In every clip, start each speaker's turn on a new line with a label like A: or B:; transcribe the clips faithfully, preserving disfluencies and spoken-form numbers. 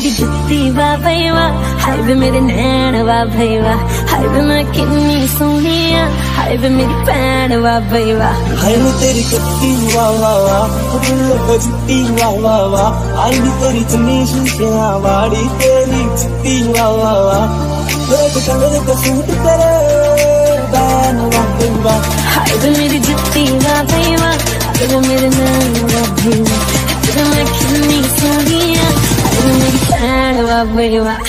A: मेरी जुत्ती वाह भाई वाह, हाय वे मेरे नैन वाह भाई वाह, हाय वे मैं कितनी सोहनी आ, हाय वे मेरी भैन वाह भाई वाह।
B: हाय वे तेरी जुत्ती वाह वाह वाह, जुत्ती वाह वाह वाह, हाय वे तेरी चुन्नी शीशियां वाड़ी तेरी जुत्ती वाह वाह वाह, एक कलर का सूट तेरे बैन वाह भाई वाह।
A: हाय वे मेरी जुत्ती वाह भाई वाह, हाय वे मेरे नैन वाह भाई वाह, हाय वे मैं कितनी सोहनी आ, हाय वे मेरी भैन वाह भाई वाह।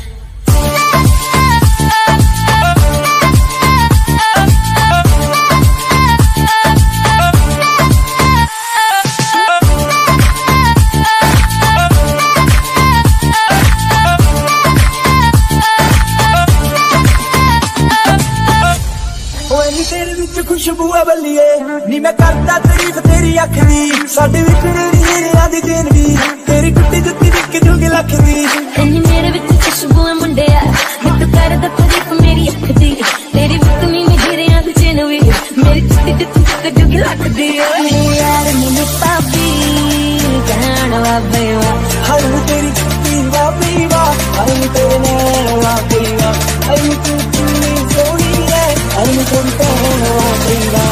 B: खुशबू बल्लिए नी मैं करता तारीफ तेरी अख दी, साडे विच हीरियां दी देन दी, तेरी टुट्टी जुत्ती दिख जुगी लख दी।
A: इन्नी मेरे विच खुशबू है मुंडिया, नी तू करदा तारीफ मेरी अख दी, तेरी विकनी नी हीरियां दी देन वी, मेरी टुट्टी जुत्ती दिख जुगी लख दी। यार मेरी पापी जान वाह भाई वाह,
B: हाय तेरी जुत्ती वाह भाई वाह, हाय तेरे नैन वाह भाई वाह, हाय तू कितनी सोहनी है, हाय तेरी भैन वाह भाई वाह।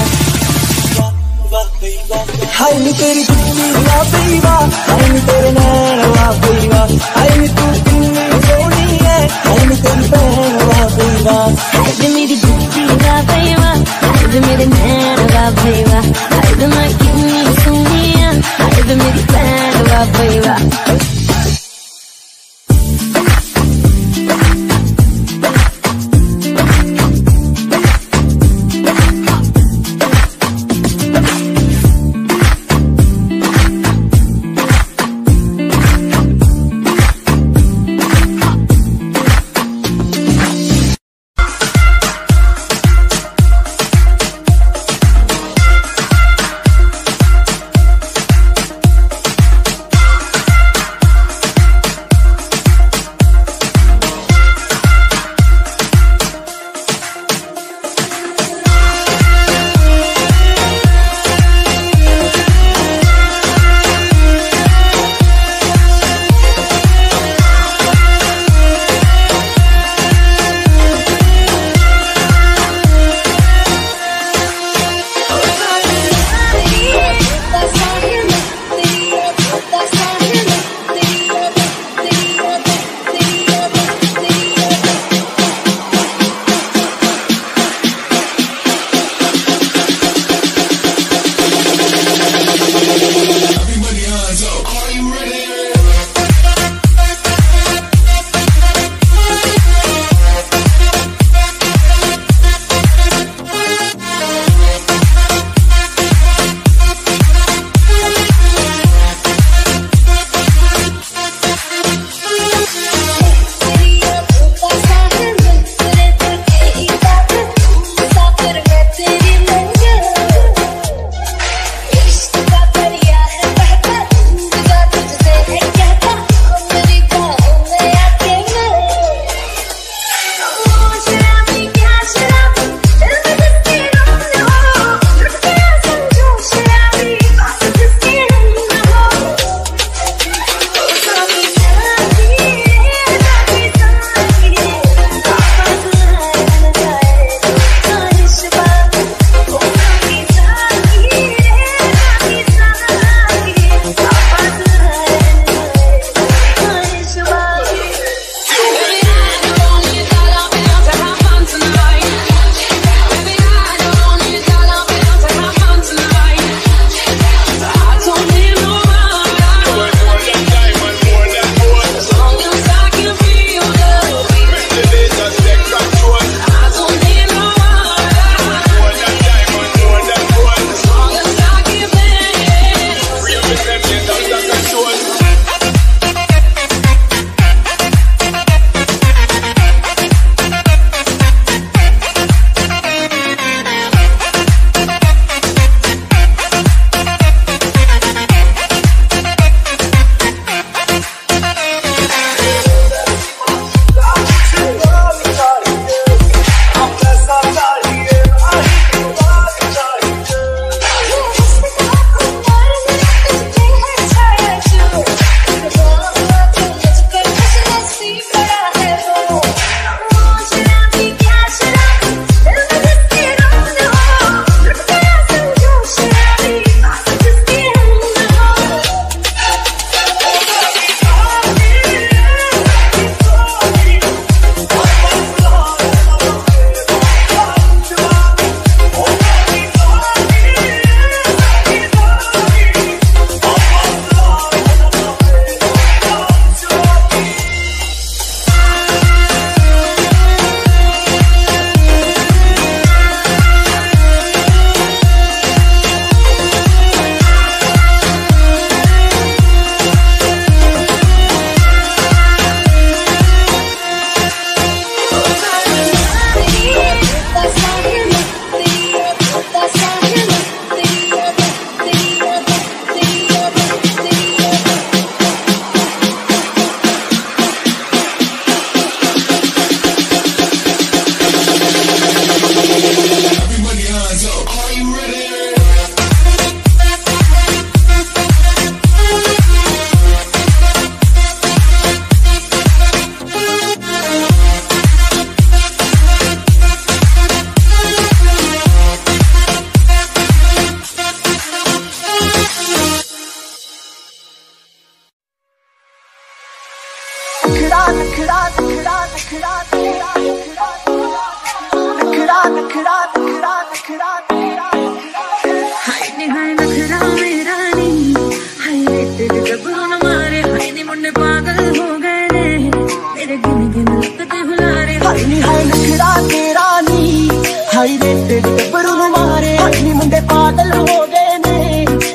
B: हाय नी तेरी जुत्ती वाह भाई वाह, हाय तेरे नैन वाह भाई वाह, हाय तू कितनी सोहनी है, हाय तेरी भैन वाह भाई वाह।
A: हाय वे मेरी जुत्ती वाह भाई वाह, हाय वे मेरे नैन वाह भाई वाह, हाय वे मैं कितनी सोहनी आ, हाय वे मेरी भैन वाह भाई वाह।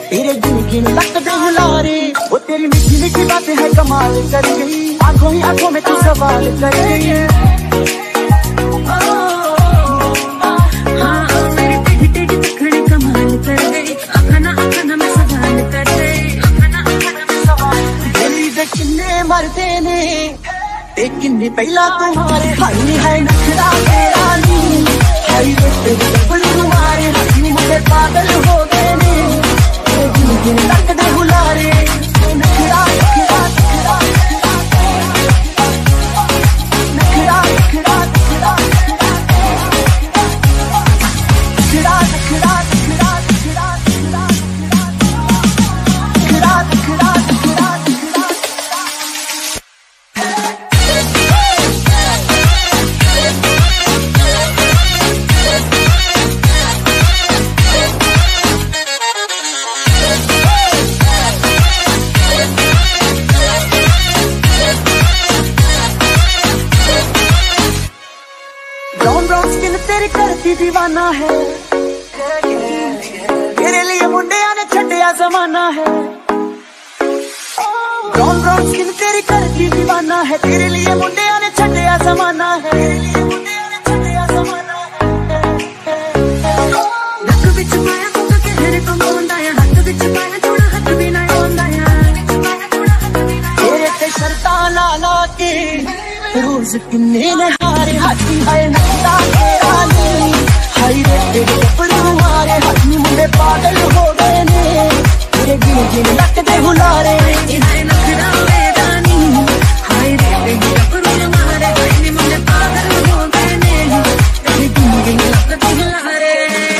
B: तेरे गिन गिन लगते हुलारे, वो तेरी मीठी मीठी बातें है कमाल कर गई, आंखों ही आंखों में तू सवाल कर गई।
A: हाँ मेरी टेढ़ी टेढ़ी तखड़ी कमाल कर गई, आखना आखना मैं सवाल कर गई, आखना आखना मैं सवाल कर गई।
B: दिल्ली दे किन्ने मरदे ने ते किन्ने पहला तुम्हारे, हाय नी है नखरा तेरा नी, हाय रे तेरे गब्बरू मारे, हाय मुझे पागल हो गए ने, लगते हुलारे नखरा नखरा नखरा नखरा नखरा नखरा नखरा नखरा नखरा नखरा नखरा नखरा। तेरी करती दीवाना है, तेरे लिए मुंडिया ने छटिया जमाना है, ब्राउन ब्राउन स्किन तेरी करती दीवाना है, तेरे लिए मुंडिया ने छटिया जमाना है, तेरे लिए मुंडिया ने छटिया जमाना है।
A: नक विच पाया कुक कहरे को मोंदा है, हाथ विच पाया थोड़ा हाथ भी ना होंदा है,
B: तेरे ते शर्तां ला ला के रोज किन्ने ने हारे, हाथी है नखरा तेरा नी, हाय रे तेरे गब्बरू मारे, हाथ मुंडे पागल हो गए ने, तेरे गिन गिन लगते हुलारे,
A: हाय नखरा तेरा नी, हाय रे तेरे गब्बरू मारे, हाय मुंडे पागल हो गए ने, तेरे गिन गिन लगते हुलारे।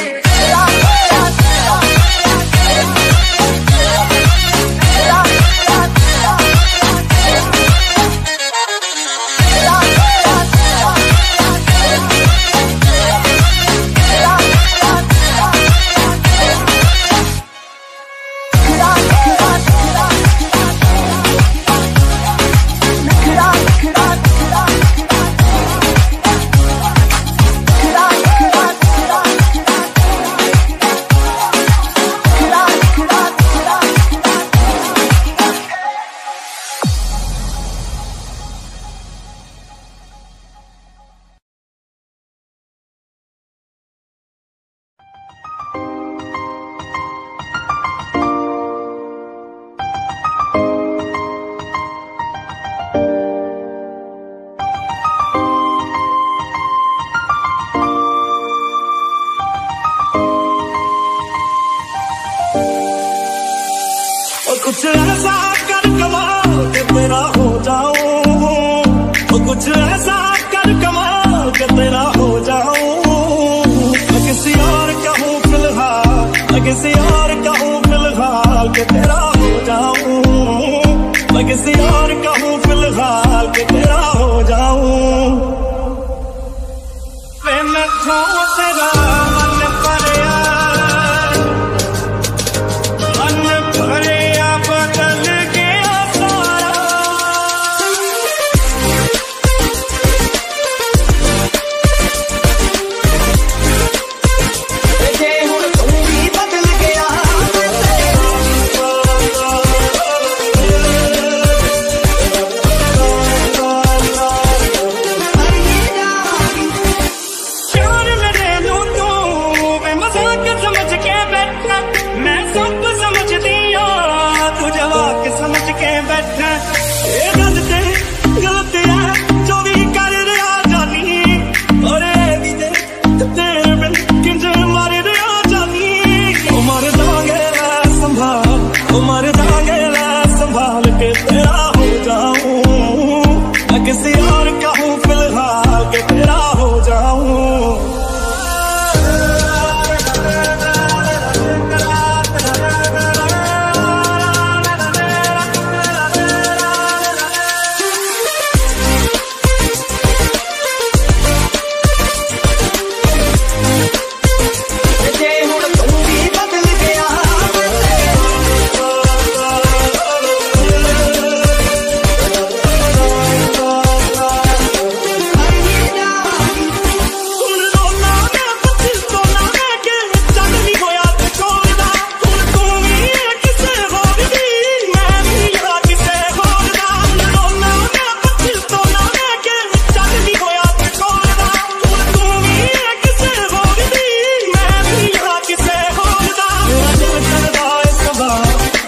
B: कुछ ऐसा कर कमाल के तेरा हो जाऊं, कुछ ऐसा कर कमाल के तेरा हो जाऊं, मैं किसी और का हूँ फिलहाल, मैं किसी और का हूँ फिलहाल के तेरा हो जाऊं, मैं किसी और का हूँ फिलहाल के तेरा हो जाऊं। मैं छूं तेरा मन भरिया, मन भरिया बदल गया सारा, जे हुण तू भी बदल गया, प्यार मेरे नू तू मैं मजाक समझ के बैठा, मैं सब समझदी आ तू जवाब समझ के बैठा, ये गलत है गलत है जो भी कर रहा जानी, और ये भी दे तेरे बिन किंज मार रहा जानी, ओ मर जाएंगे संभाल, ओ मर जाएंगे संभाल के तेरा हो जाऊं, मैं किसी और का हूँ फिलहाल के तेरा हो जाऊं। जे हुण तू भी बदल गया,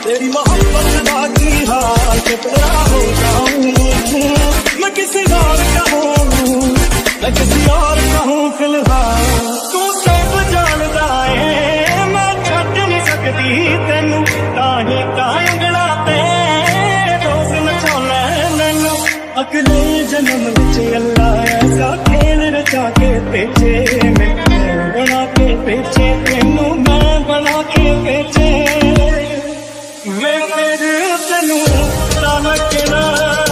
B: तेरी मोहब्बत बाकी हाल के तेरा हो जाऊं मैं किसी और का हूँ मैं किसी और का हूँ फिलहाल तू सब जानदा है मैं छड्ड नहीं सकती तेनू ताही कांगड़ा ते रोज नचाना मैनू अगले जन्म विच अल्लाह ऐसा खेल रचा के भेजे मैं बना के भेजे तेनू मैं बना के भेजे मैं मेरे तेनू रखना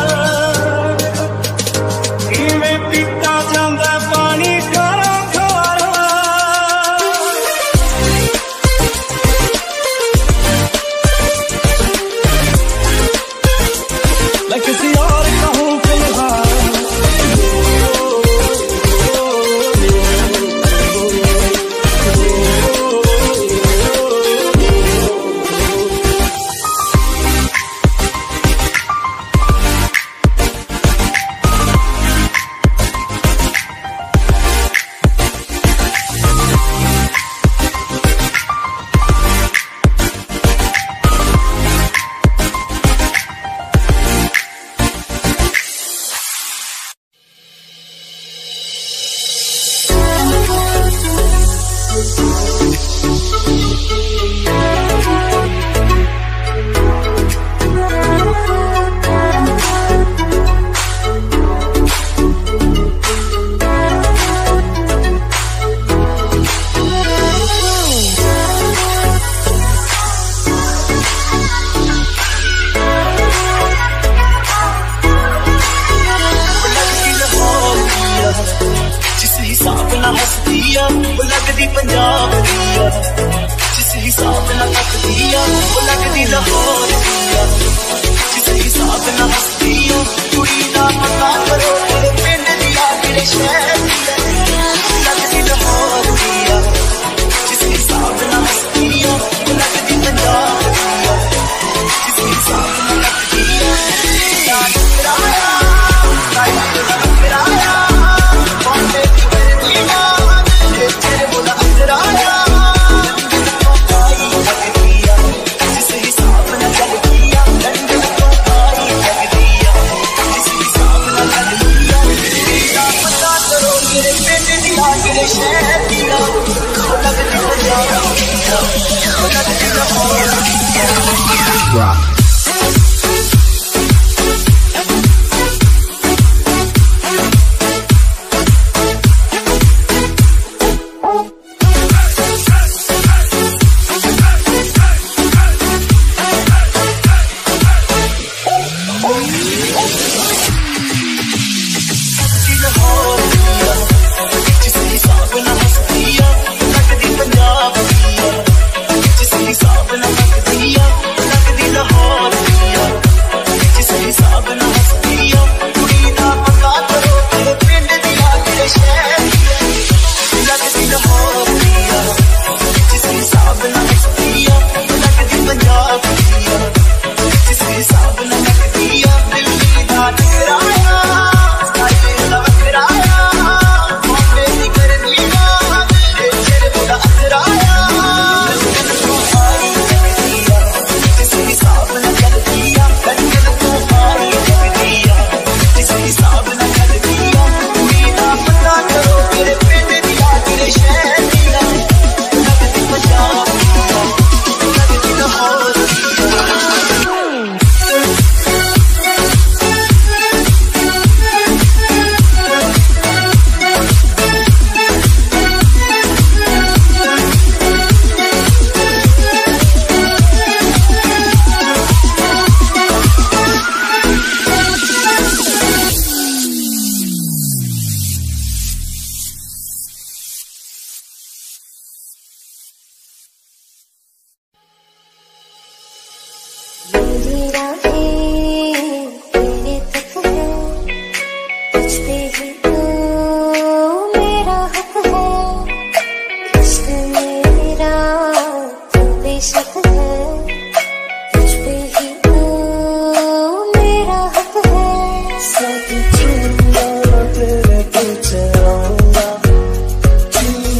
B: मैं पीता जांदा पानी खारा खारा मैं किसी और का हूँ फिलहाल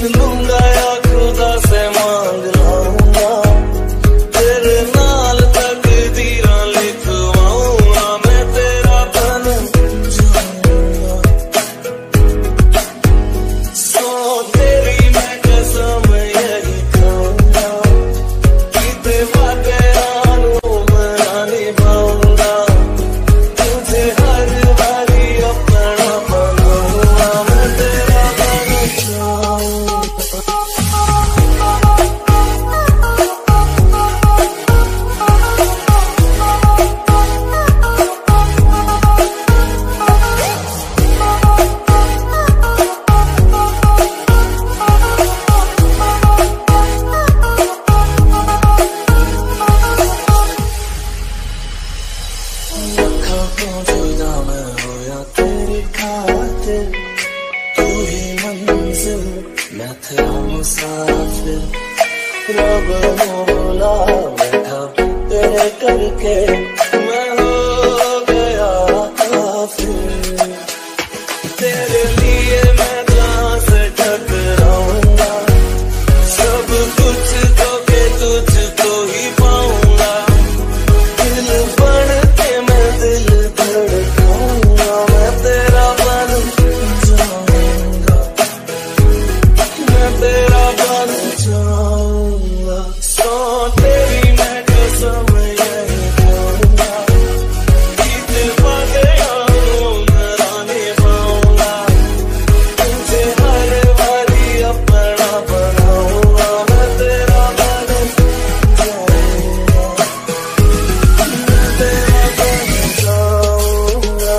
B: लूंगा या खुदा से मांग लाऊंगा तेरे नाल तक तो जुदा मैं हो या तेरी खातिर, तू ही मंजिल मैं तेरा मुसाफिर। रब मौला बैठा तेरे करके मैं हो गया काफिर। तेरे लिए मैं कहाँ से टकराऊंगा, सब कुछ तो के तुझको ही पाऊंगा। दिल बन के मैं दिल धड़काऊंगा, मैं तेरा बन जाऊंगा, मैं तेरा बन जाऊंगा। सो तेरी मैं कसम यही खाऊंगा, जीत गया हूँ मैं निभाऊंगा। तुझे हर बारी अपना बनाऊंगा, मैं तेरा बन जाऊंगा, मैं तेरा बन जाऊंगा।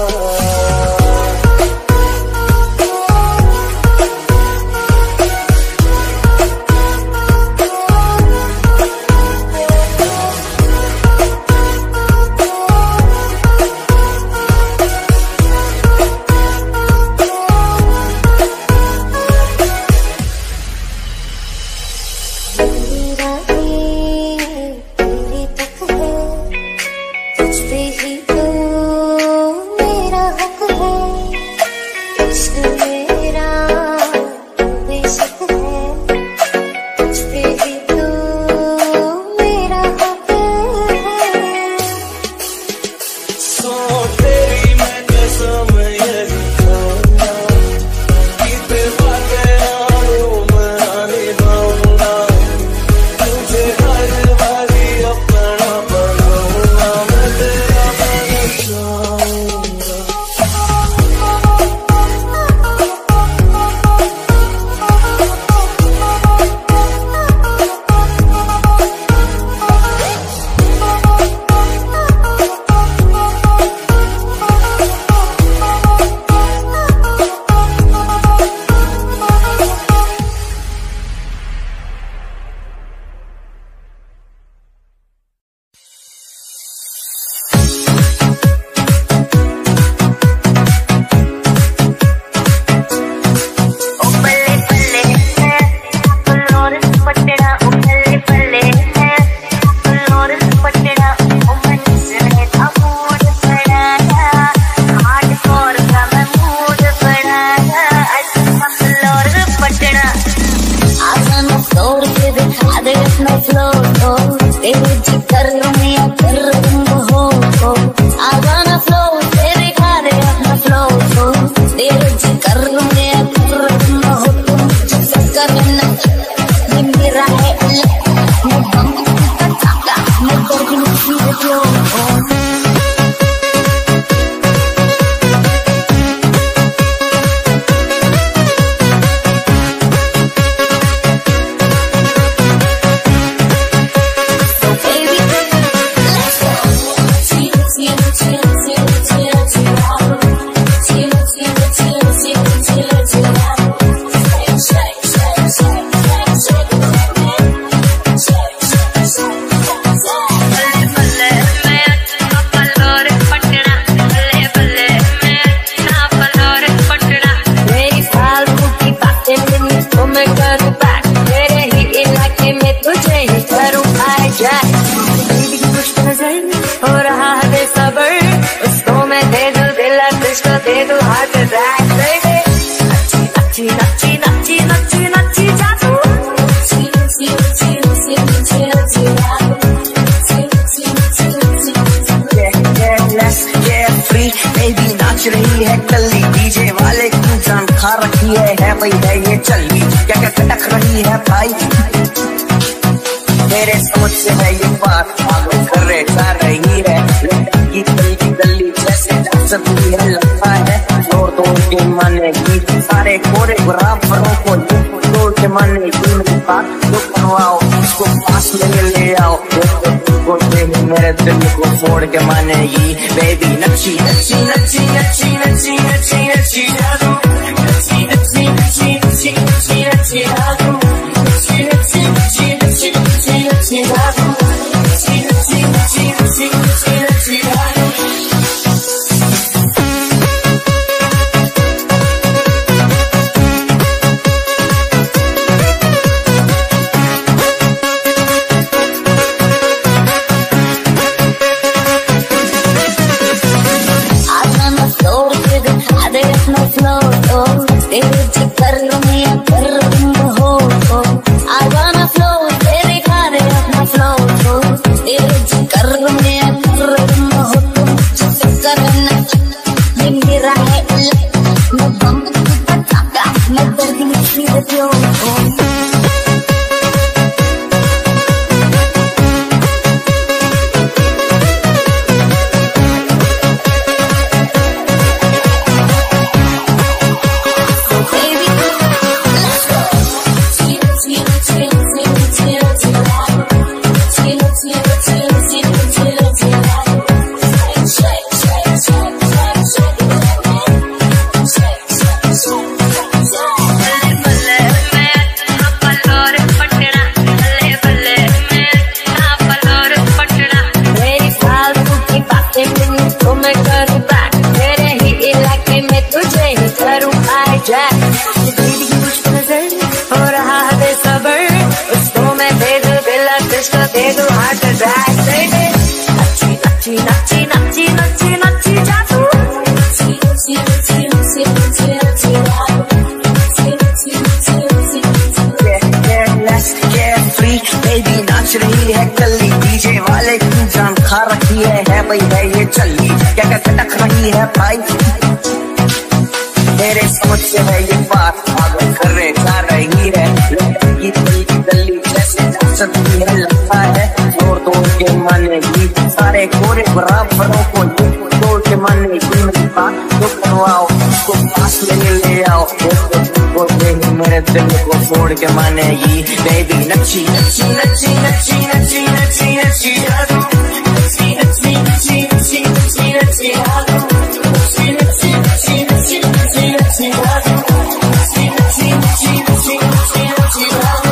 A: मेरा दिल तेरे तक है, तुझ पे ही तो मेरा हक है। इश्क मेरा बेशक है, तुझ पे ही तो मेरा हक है।
B: सो तेरी मैं कसम यही खाऊंगा, जीत गया हूँ मैं निभाऊंगा। तुझे हर बारी अपना बनाऊंगा, मैं तेरा बन जाऊंगा।
A: ओ बल्ले बल्ले है फलोर पटड़ा, ओ बल्ले बल्ले है फलोर पटड़ा। ओ मन से था मूड बनाया, हार्डकोर का मैं मूड बनाया। अच्छा फलोर पटड़ा, आजा ना फ्लोर पे दिखा दे अपना फ्लोर, तेरे जिक्र में या कर हो हो। आजा ना फ्लोर पे दिखा दे अपना फ्लोर, तेरे जिक्र में या कर हो तुम करना। ये मेरा है अलग, मैं बम का चाका, मैं कोई नहीं क्यों। So baby, let's go. Chill, chill, chill, chill, chill, chill out. Chill, chill, chill, chill, chill, chill out. Shake, shake, shake, shake, shake, shake, shake, shake, shake, shake, shake. बल्ले बल्ले मैं अच्छा फलोर पटड़ा, बल्ले बल्ले मैं अच्छा फलोर पटड़ा। मेरी फालतू की बातें मिली तो मैं करूँ बैक, तेरे ही इलाके में तुझे ही करूँ हाईजैक। दीदी की कुछ नजर हो रहा है बेसबर, उसको मैं दे दूँ दिल, तुझको दे दूँ हार्ट अटैक। बेबी नच्ची नच्ची नच्ची नच्ची नच्ची जादू। Chill chill chill chill chill chill आदू। Chill chill chill chill chill.
C: Yeah, yeah, let's get free, baby नाच रही है कल्ली, डीजे वाले की जान खा रखी है, है भाई है ये चली, क्या क्या खटक रही है भाई। मेरे समझ से है ये बात, पागल कर रहे जा रही है, लड़की गली की गली जैसे सकती है लगता है। और तो उनके मानेगी सारे कोरियोग्राफरों को, तो के मानेगी मेरी बात तो करवाओ, उसको पास में ले आओ। मेरे दिल को फोड़ के मानेगी, बेबी नच्ची नच्ची नच्ची नच्ची नच्ची नच्ची नच्ची जादू। नच्ची नच्ची नच्ची नच्ची नच्ची नच्ची जादू। नच्ची नच्ची नच्ची नच्ची नच्ची नच्ची जादू। नच्ची नच्ची नच्ची नच्ची नच्ची नच्ची जादू।
A: जैक दीदी की कुछ नजर हो रहा है बेसबर उसको मैं दे दूं दिल किसको दे दूं हार्ट अटैक दे दे नच्ची नच्ची नच्ची नच्ची नच्ची नच्ची जादू नच्ची नच्ची नच्ची नच्ची नच्ची नच्ची
C: बेबी नाच रही है कल्ली डीजे वाले की जान खा रखी है, है भाई है ये चली क्या क्या खटक रही है भाई मेरे समझ से है ये बात पागल कर रहे जा रही है लड़की दिल की गली जैसे जा सकती है लगता है जोर तोड़ के मानेगी सारे कोरे बराबरों को तोड़ के मानेगी मेरी बात तो करवाओ उसको पास में ले आओ मेरे दिल को फोड़ के मानेगी बेबी नच्ची नच्ची नच्ची नच्ची नच्ची नच्ची नच्ची जादू नच्ची नच्ची नच्ची नच्ची नच्ची नच्ची जादू नच्ची नच्ची नच्ची नच्ची नच्ची नच्ची जादू नच्ची नच्ची नच्ची नच्ची नच्ची नच्ची जादू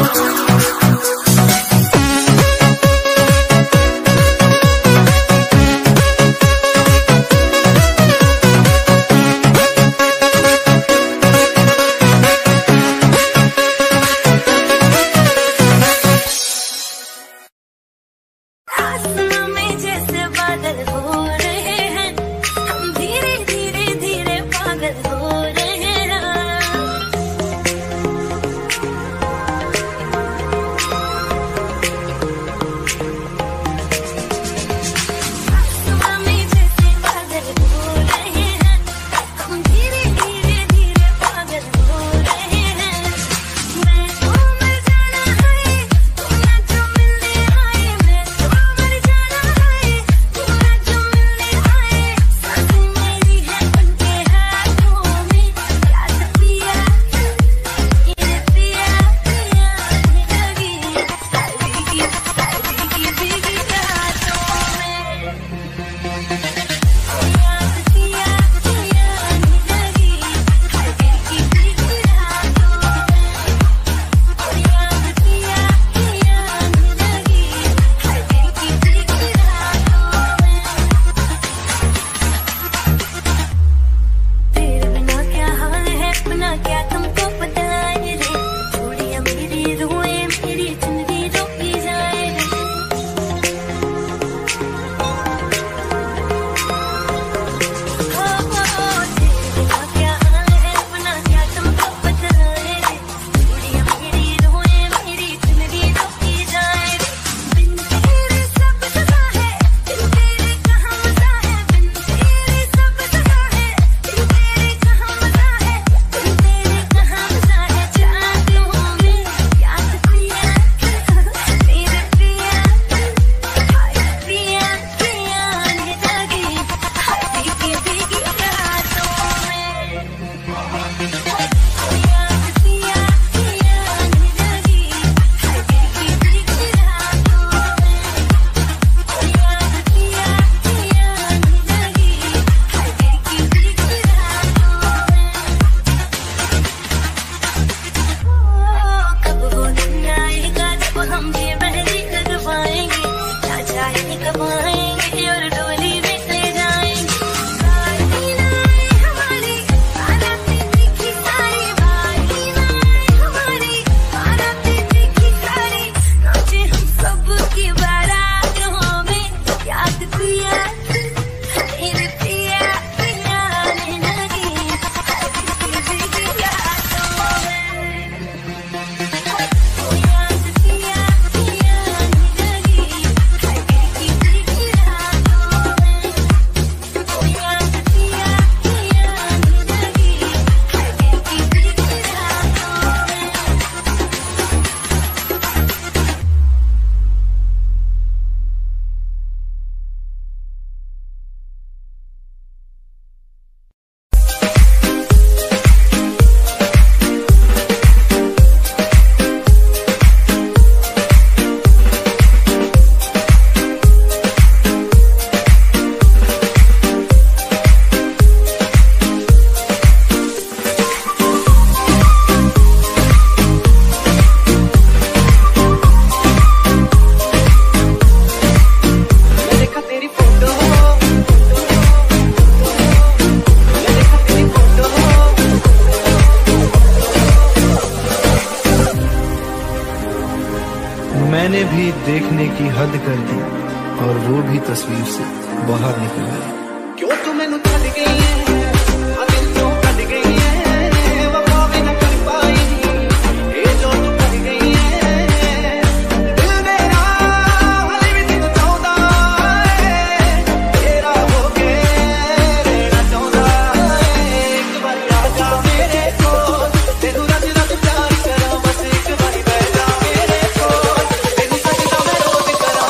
D: भी देखने की हद कर दी और वो भी तस्वीर से बाहर निकल गई।
B: क्यों तू मैनू छड़ गई है, दिल क्यों कट गई है, वफा भी न कर पाई ये जो तू कर गई है। दिल मेरा हाले भी तेनू चाहता है, तेरा हो के रहना चाहता है। एक बार आ जा मेरे कोल, तेनू रज रज प्यार करा, बस एक बारी बह जा मेरे कोल, तेनू सजदा मैं रोज करा।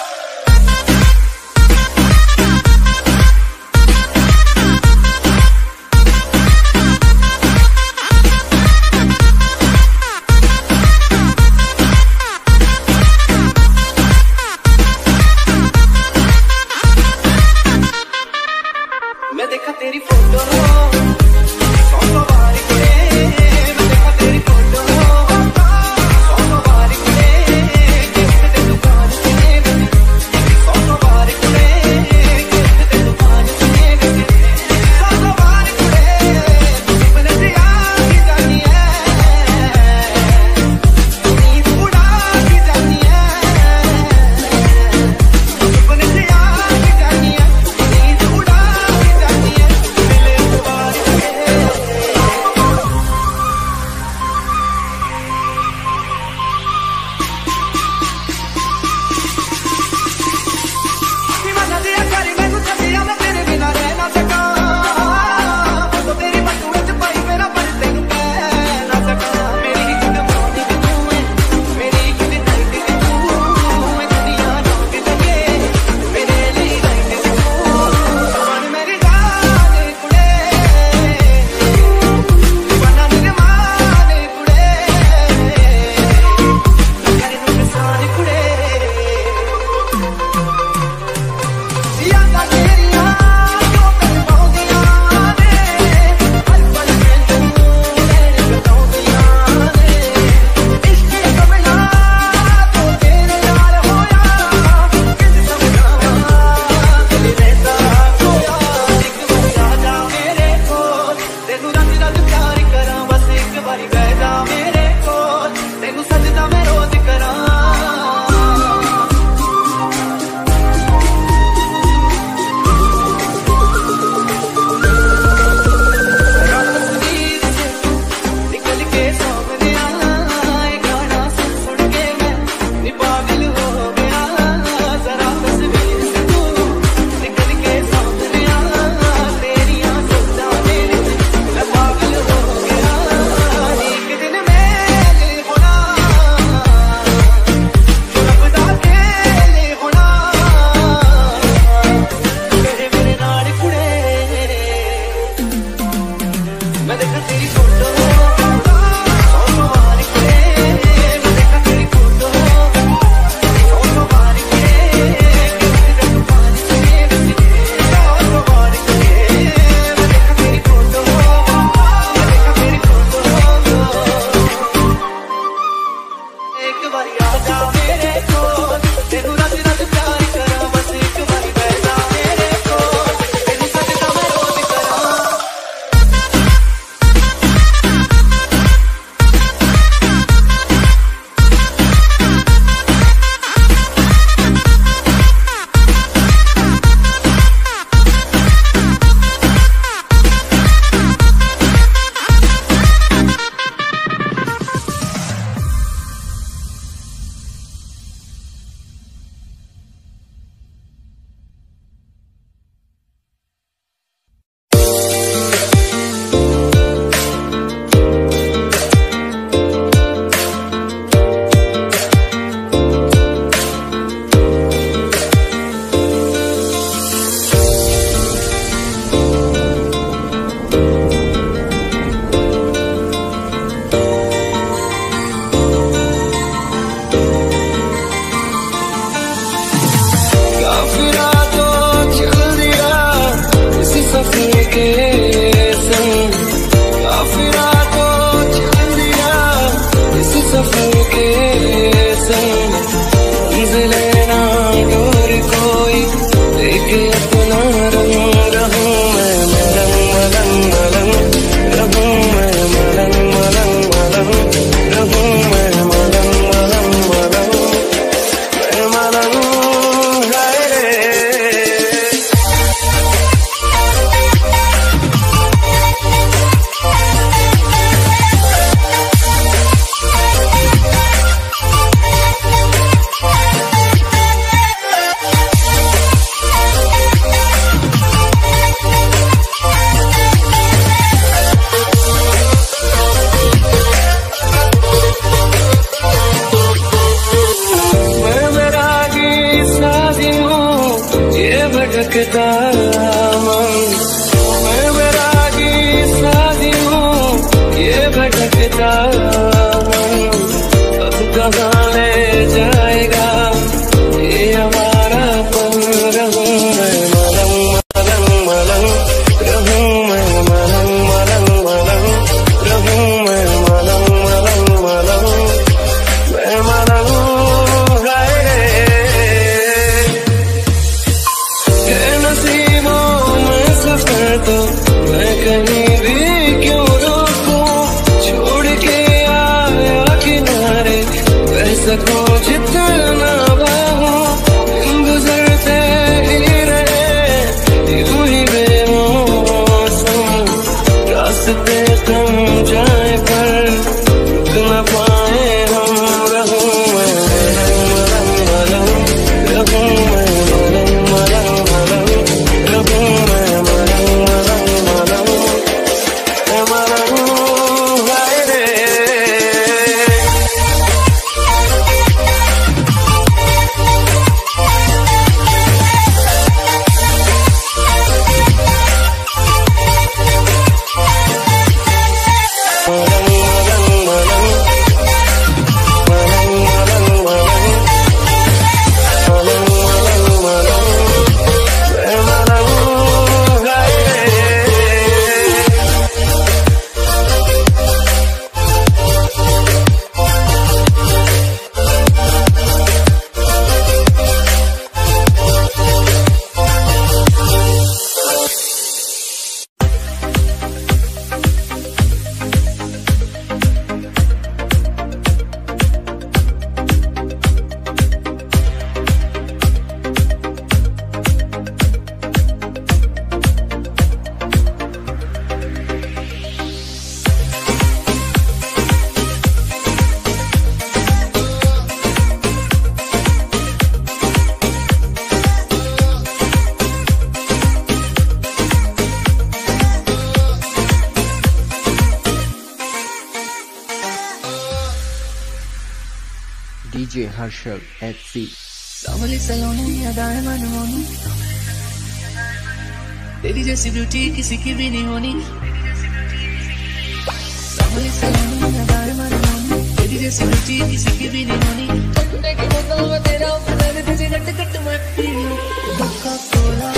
B: मैं देखा तेरी फोटो सौ सौ बार कुड़े, मैं देखा तेरी फोटो सौ सौ बार कुड़े, गिफ्ट दे दुकान से सौ सौ बार कुड़े, गिफ्ट दे दुकान से सौ सौ बार कुड़े। सपने से आके जानी है, नींद उड़ा के जानी है, सपने से आके जानी है, नींद उड़ा के जानी है, मिले दोबारा के। दीवाना दिया करी मैनू सजिया, मैं तेरे बिना रह ना सका, तो तेरी बटूए च पाई मेरा पर तेनू कह ना सका। मेरी एक दमानी भी तू है, मेरी एक दिन नाइट भी तू है, दुनिया रंग लगे मेरे लिए राइट भी तू, मन मेरी जान कुड़े, दीवाना मेरे माने कुड़े, करे मेरे सारे कुड़े। यादां तेरियां जो तैनू पाउंदियां ने, हर पल मैनू नैन कटाउंदियां ने। इश्क दा कमला तो तेरे नाल होया, किस समझावां दिल रहंदा खोया। एक बारी आ जा मेरे कोल, तेनू रज रज प्यार करां, बस एक बारी बह जा मेरे कोल, तेनू सजदा मैं रोज करां। तस्वीर से तू निकल के सामने आए, गाना सुन सुन के मैं नी पागल हो गया। जरा तस्वीर से तू निकल के सामने आ, तेरियां सोचा मेरे मैं पागल हो गया। एक दिन मेले होना, जो रबदा खेले होना, तेरे मेरे नाल कुड़े। मैं देखा तेरी फोटो सौ सौ बार कुड़े, मैं देखा तेरी फोटो सौ सौ बार कुड़े, गिफ्ट दे दुकान से सौ सौ बार कुड़े, मैं देखा तेरी फोटो, मैं देखा तेरी फोटो। एक बारी आ जा मेरे कोल, तेनू रज रज प्यार करा, बस एक बारी बह जा मेरे कोल, तेनू सजदा मैं रोज करा। भटकता मन, मैं बैरागी साजी हूँ ये भटकता मन, अब कहाँ ले जाएगा ये हमारा पल। रहूं मैं मलंग मलंग मलंग, रहूं मैं मलंग मलंग मलंग, रहूं मैं मलंग मलंग मलंग, मैं मलंग हाय रे। ये नसीबों में सफर तो मैं कहीं भी क्यों रोकूं, छोड़ के आया किनारे बह सकूं जितना बाहूं, दिन गुजरते ही रहे यूं ही बेमौसम, रास्ते थम जाए पर रुक न पाए हम। रहूं मैं मलंग मलंग मलंग, रहूं मैं मलंग मलंग मलंग, रहूं मैं मलंग मलंग मलंग, मैं मलंग हाय रे।
E: D J Harshal at C.
F: सावली सलोनी अदाएं मनमोनी, तेरी जैसी ब्यूटी किसी की भी नहीं होनी। सावली सलोनी अदाएं मनमोनी, तेरी जैसी ब्यूटी किसी की भी नहीं होनी। कट्टे के बताओ मैं तेरा ऊपर तुझे कट कट मरती हूँ। कोका कोला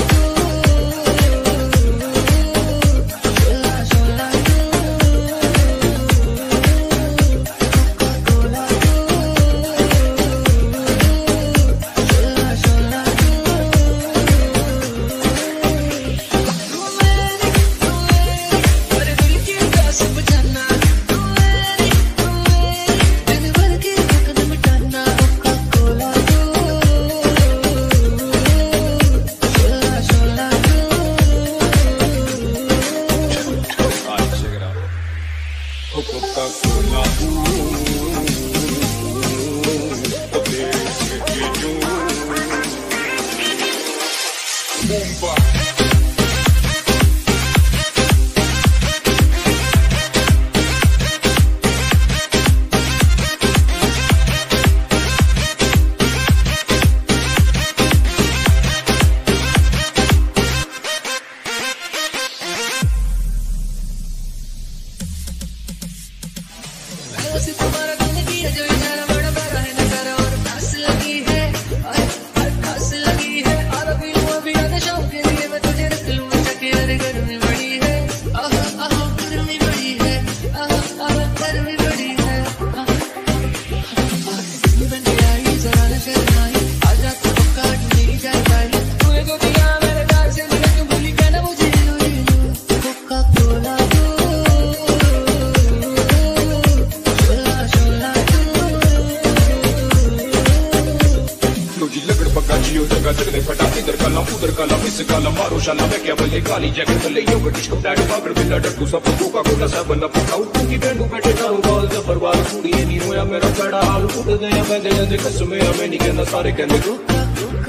G: शाला में क्या बल्ले काली जैकेट बल्ले योगा डिस्को डैडी पागड़ बिल्ला डट्टू सब कोका कोला सब बंदा पकाऊ की बैंडू बैठे ताऊ बाल जफर बाल कुड़ी नहीं होया मेरा बड़ा हाल उठ गया मैं दे दे कसम हमें नहीं कहना सारे कहने Coca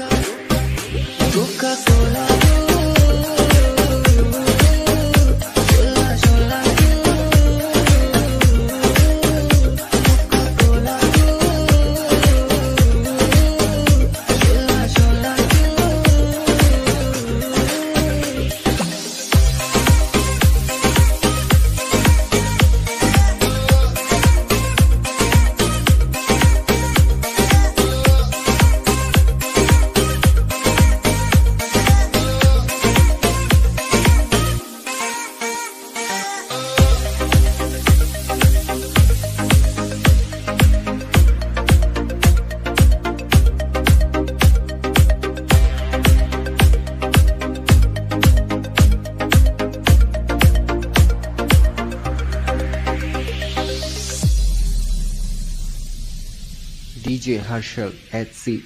G: Coca Cola
E: DJ Harshal H C.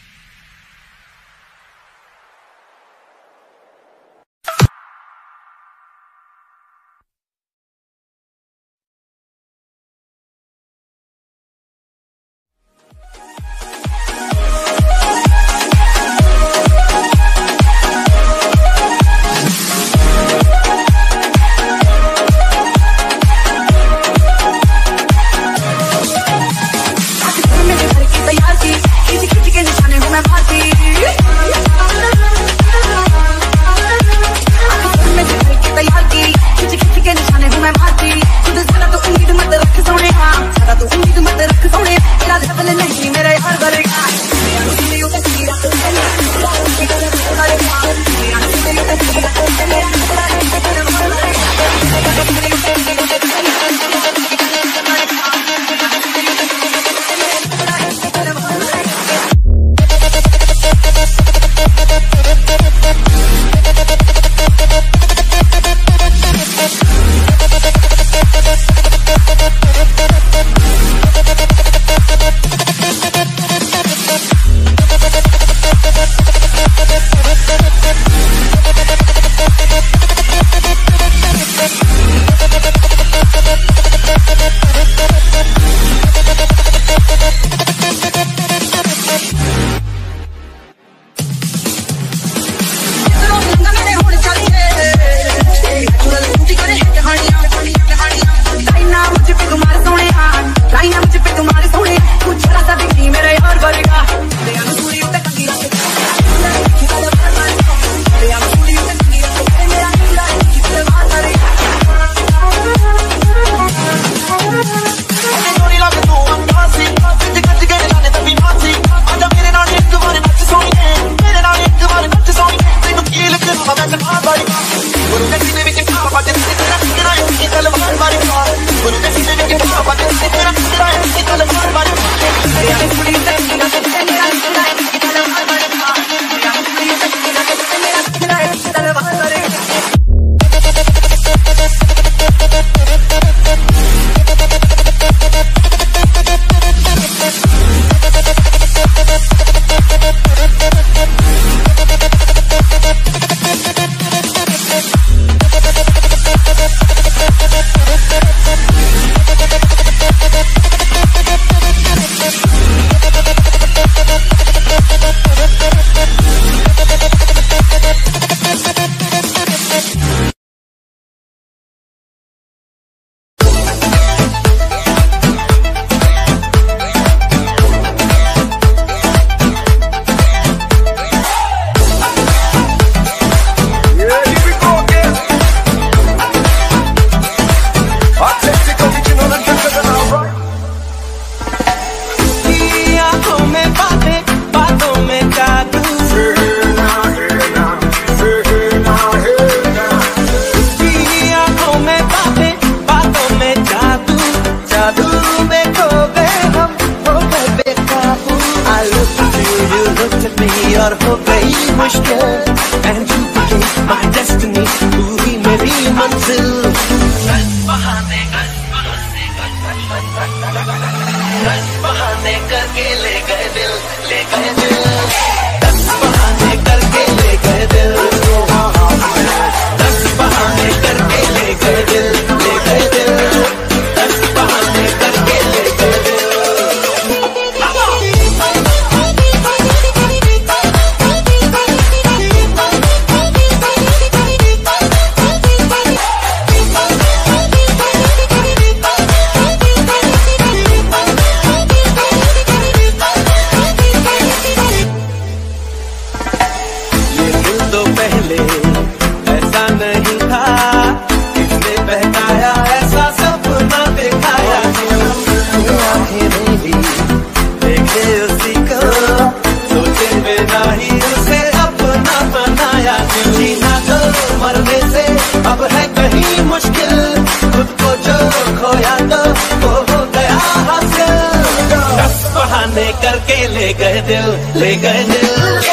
B: करके ले गए दिल, ले गए दिल,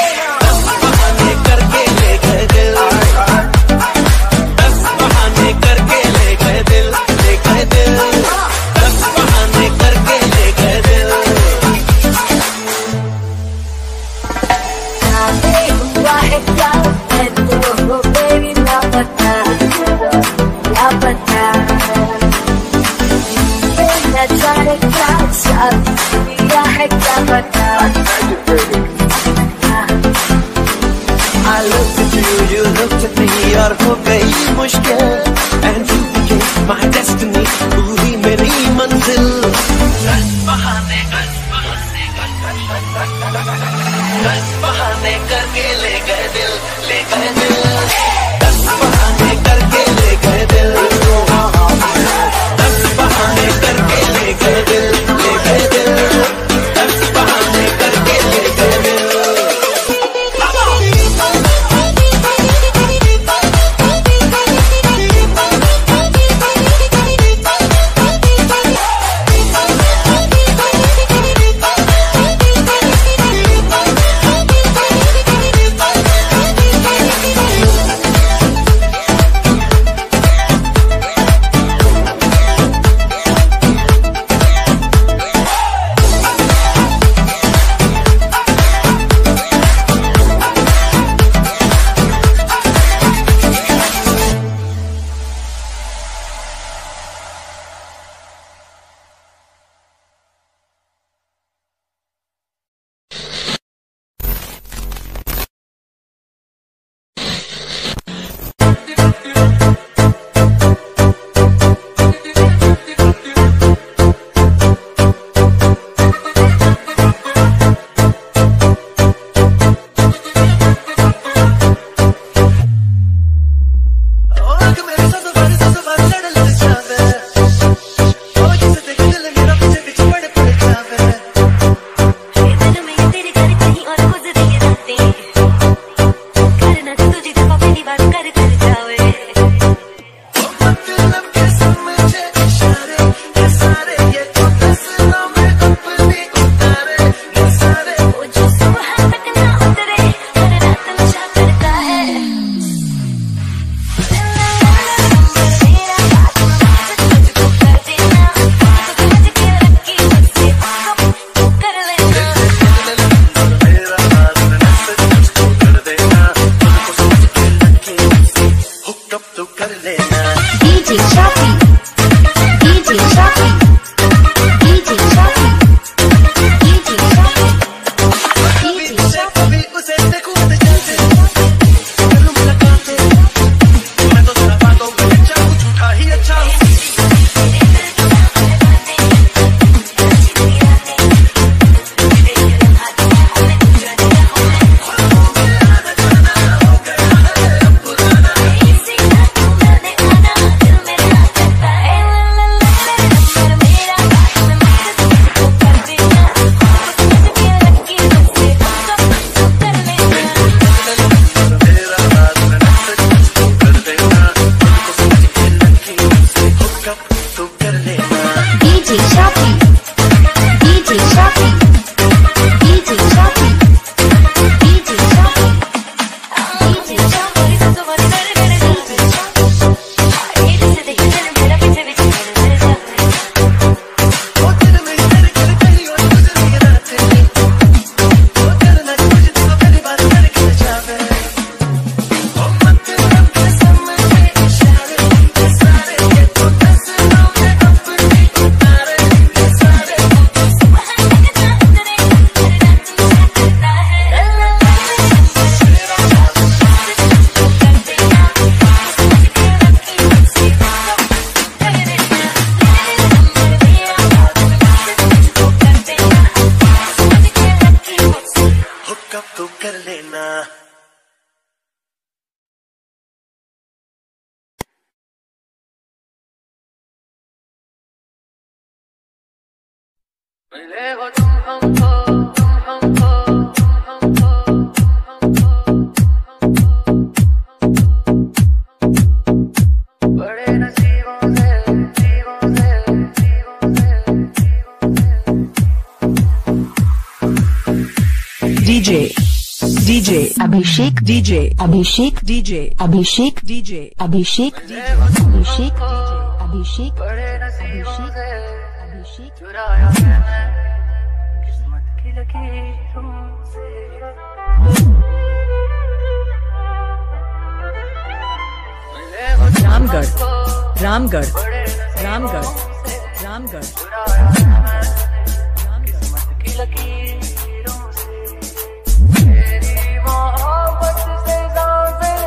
B: दस बहाने करके ले गए दिल, दस बहाने करके ले गए दिल, ले गए दिल, दस बहाने करके ले गए दिल। you, you looked at me और हो गई मुश्किल and you became my destiny, तू ही मेरी मंजिल। बस बहाने बस बहाने बस बहाने करके ले गए दिल, ले गए दिल, बस बहाने करके ले गए दिल, बस बहाने करके ले गए दिल, ले गए दिल, बस बहाने करके ले गए दिल।
H: DJ DJ Abhishek DJ Abhishek DJ Abhishek DJ Abhishek Abhishek Abhishek Abhishek Abhishek चुराया मैंने किस्मत की लकीरों से। रामगढ़ रामगढ़ रामगढ़ रामगढ़ किस्मत की लकीरों से तेरी मोहब्बत से ज़ाज़िल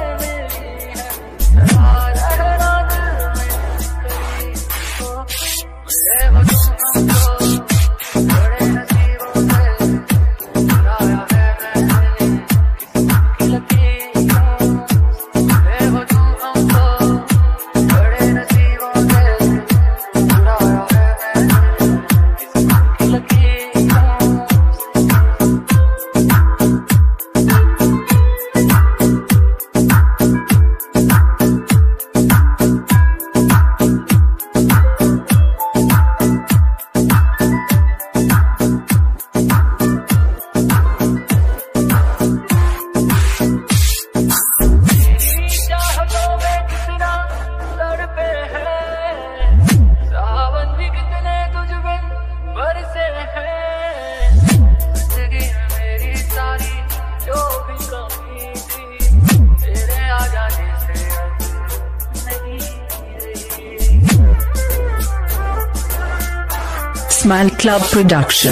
H: Smile Club Production.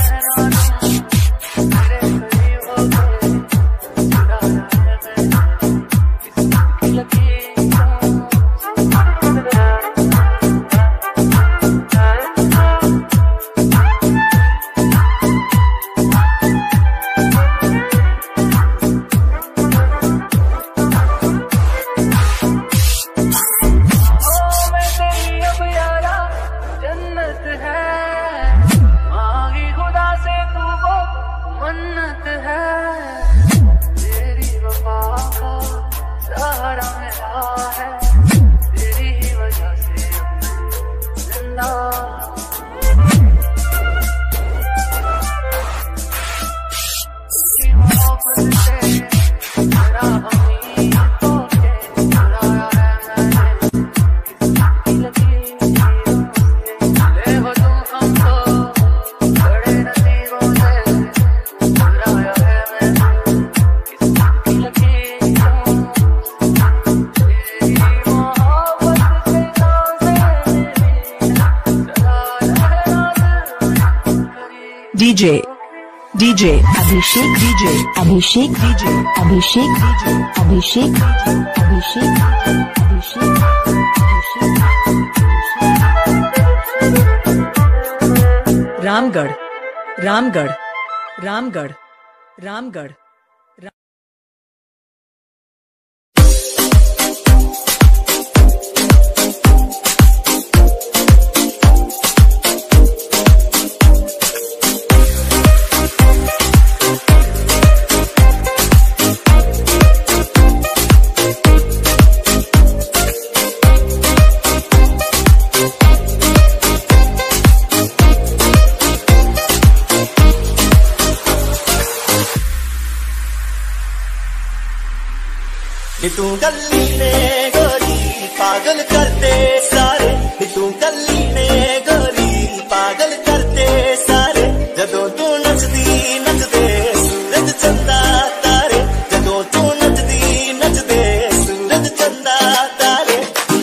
H: DJ DJ Abhishek DJ Abhishek DJ Abhishek DJ Abhishek Abhishek Abhishek Ramgarh Ramgarh Ramgarh Ramgarh
B: तू गली में गोरी पागल करते सारे तू गली में गोरी पागल करते सारे जदों तू नचदी नचदे सूरज चंदा तारे जदों तू नचदी नचदे सूरज चंदा तारे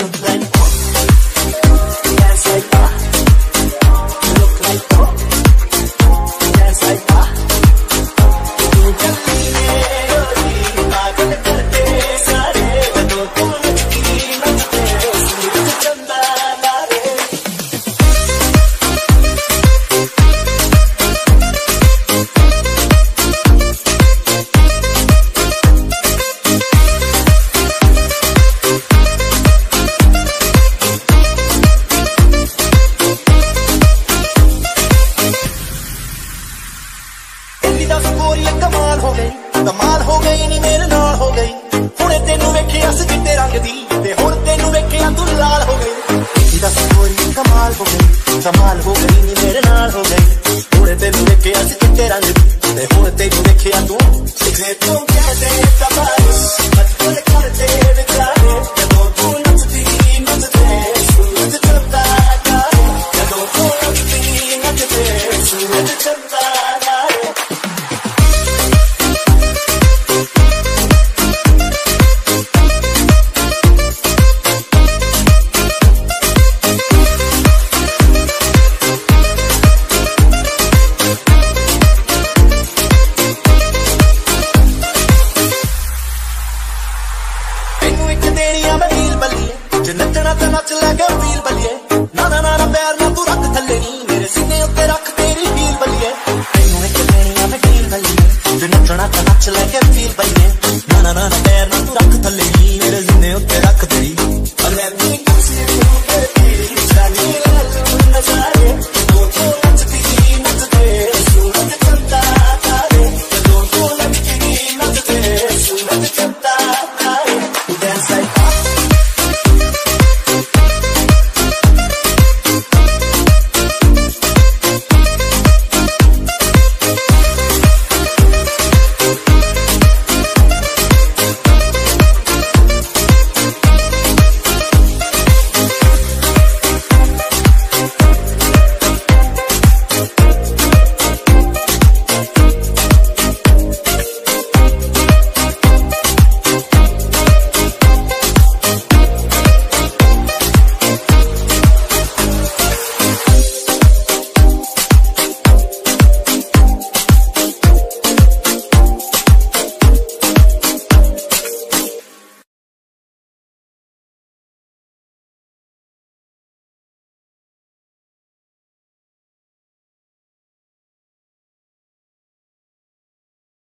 B: कमाल हो गई कमाल हो गई नी मेरे नाल हो गई हुणे तेनू वेखिया सी चिट्टे रंग दी ते हुण तेनू वेखिया तू लाल हो गई दस गोरी कमाल हो गई कमाल हो गई नी मेरे नाल हो गई हुणे तेनू वेखिया सी चिट्टे रंग दी ते हुण तेनू वेखिया तू सिखे तू कहते तबाही बचपन करते विचारे जदों तू नचदी नचदे सूरज चंदा तारे जदों तू नचदी नचदे सूरज चंदा तारे नचना तो नच लगे फील बलिए ना ना ना पैर ना तू रख थले नी मेरे सीने उत्ते रख तेरी हील बलिए तेनू एक देनी आ मैं हील बलिए जो नचना तो नच लगे फील बलिए ना ना ना